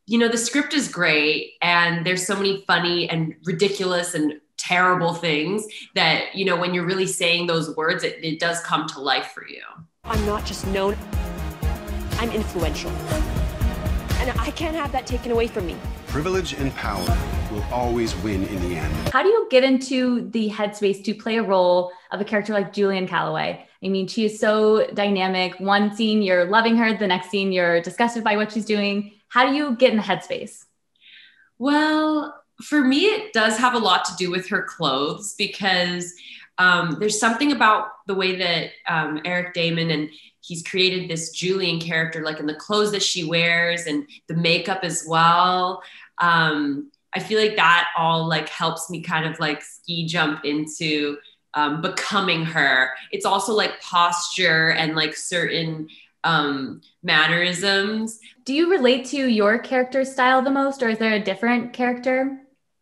the script is great and there's so many funny and ridiculous and terrible things that, when you're really saying those words, it does come to life for you. I'm not just known, I'm influential. And I can't have that taken away from me. Privilege and power will always win in the end. How do you get into the headspace to play a role of a character like Julien Calloway? I mean, she is so dynamic. One scene, you're loving her. The next scene, you're disgusted by what she's doing. How do you get in the headspace? Well, for me, it does have a lot to do with her clothes because there's something about the way that Eric Damon and he's created this Julien character, like in the clothes that she wears and the makeup as well. I feel like that all like helps me kind of like ski jump into becoming her. It's also like posture and like certain mannerisms. Do you relate to your character's style the most, or is there a different character?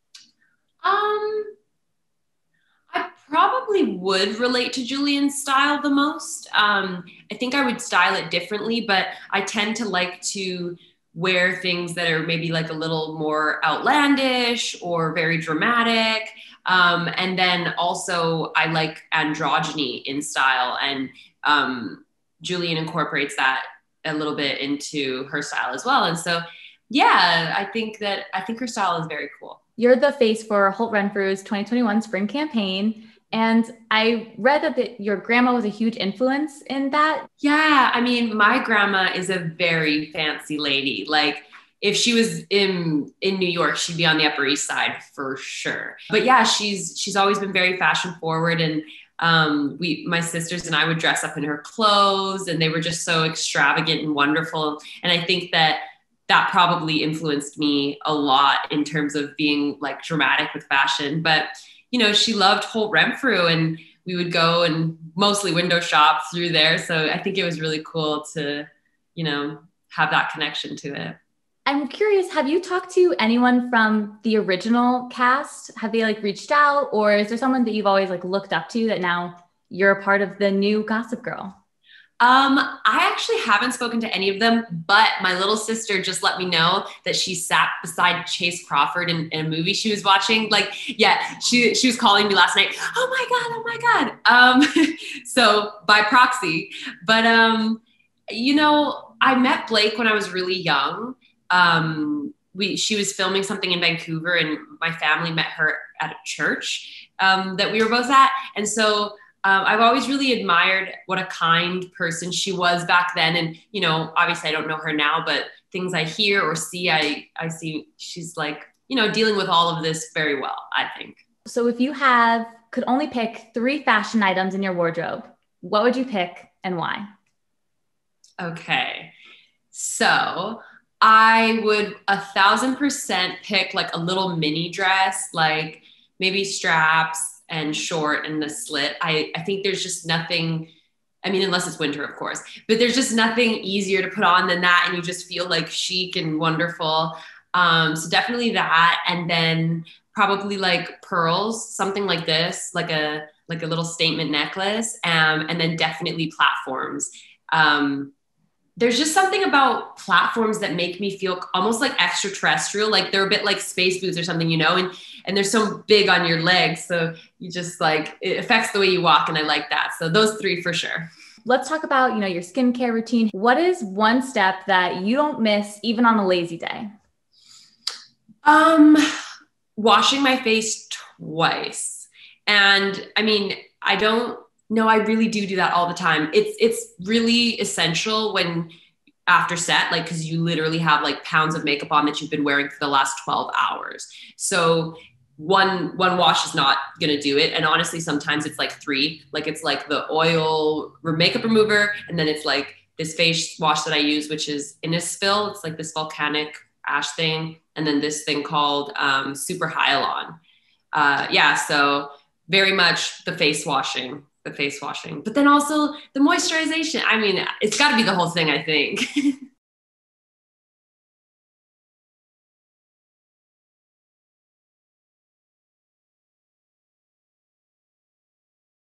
I probably would relate to Julien's style the most. I think I would style it differently, but I tend to like to wear things that are maybe like a little more outlandish or very dramatic. And then also I like androgyny in style, and Julien incorporates that a little bit into her style as well. And so, yeah, I think her style is very cool. You're the face for Holt Renfrew's 2021 spring campaign. And I read that your grandma was a huge influence in that. Yeah, I mean, my grandma is a very fancy lady. Like, if she was in New York, she'd be on the Upper East Side for sure. But yeah, she's always been very fashion forward, and my sisters and I would dress up in her clothes, and they were just so extravagant and wonderful. And I think that probably influenced me a lot in terms of being like dramatic with fashion. But she loved Holt Renfrew, and we would go and mostly window shop through there. So I think it was really cool to, have that connection to it. I'm curious, have you talked to anyone from the original cast? Have they like reached out, or is there someone that you've always like looked up to that now you're a part of the new Gossip Girl? I actually haven't spoken to any of them, but my little sister just let me know that she sat beside Chase Crawford in a movie she was watching. Like, yeah, she was calling me last night. Oh my God. So by proxy, but, I met Blake when I was really young. She was filming something in Vancouver, and my family met her at a church, that we were both at. And so, I've always really admired what a kind person she was back then. And, obviously I don't know her now, but things I hear or see, I see she's like, dealing with all of this very well, I think. So if you could only pick 3 fashion items in your wardrobe, what would you pick and why? Okay. So I would 1,000% pick like a little mini dress, like maybe straps and short and the slit. I think there's just nothing, I mean, unless it's winter, of course, but there's just nothing easier to put on than that. And you just feel like chic and wonderful. So definitely that. And then probably like pearls, something like this, like a little statement necklace. And then definitely platforms. There's just something about platforms that make me feel almost like extraterrestrial. Like they're a bit like space boots or something, and they're so big on your legs. So you just like, it affects the way you walk. And I like that. So those 3 for sure. Let's talk about, your skincare routine. What is one step that you don't miss even on a lazy day? Washing my face twice. And I mean, no, I really do that all the time. It's really essential when after set, like, cause you literally have like pounds of makeup on that you've been wearing for the last 12 hours. So one wash is not going to do it. And honestly, sometimes it's like 3, like it's like the oil makeup remover. And then it's like this face wash that I use, which is Innisfil. It's like this volcanic ash thing. And then this thing called Super Hyalon. So very much the face washing. But then also the moisturization. I mean, it's got to be the whole thing, I think.